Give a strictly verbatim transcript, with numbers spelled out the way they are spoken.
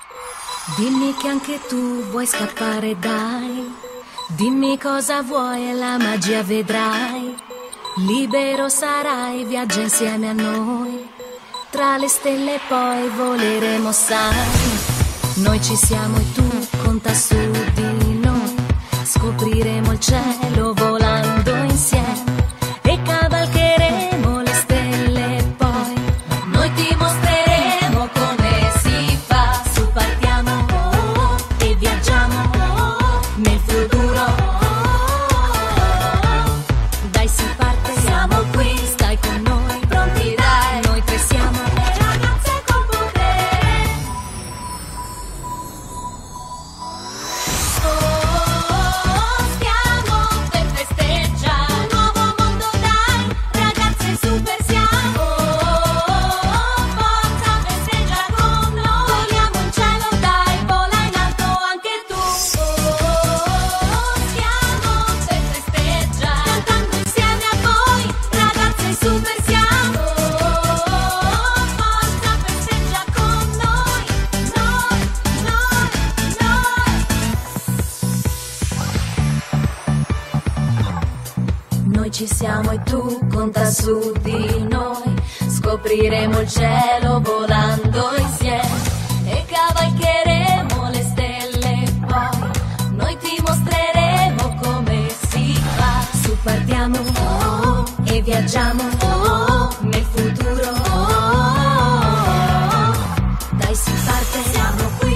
Dimmi che anche tu vuoi scappare, dai. Dimmi cosa vuoi e la magia vedrai. Libero sarai, viaggia insieme a noi. Tra le stelle poi voleremo, sai. Noi ci siamo e tu conta su di noi. Scopriremo il cielo volando insieme e cavalcheremo le stelle poi. Noi ti mostreremo come si fa. Su partiamo oh, e viaggiamo oh, nel futuro. Dai si parte, siamo qui, stai con noi, pronti dai. Noi tre siamo le ragazze col potere. Oh, stiamo per festeggiare un nuovo mondo, dai, ragazze super siamo. Oh, forza, festeggia con noi. Voliamo in cielo, dai, vola in alto anche tu. Oh, stiamo per festeggiare cantando insieme a voi, ragazze super siamo. Oh, forza, festeggia con noi, noi, noi, noi. Noi ci siamo e tu conta su di noi. Scopriremo il cielo volando insieme e cavalcheremo le stelle poi. Noi ti mostreremo come si fa. Su partiamo oh, e viaggiamo oh, nel futuro. Oh, dai si parte, siamo qui.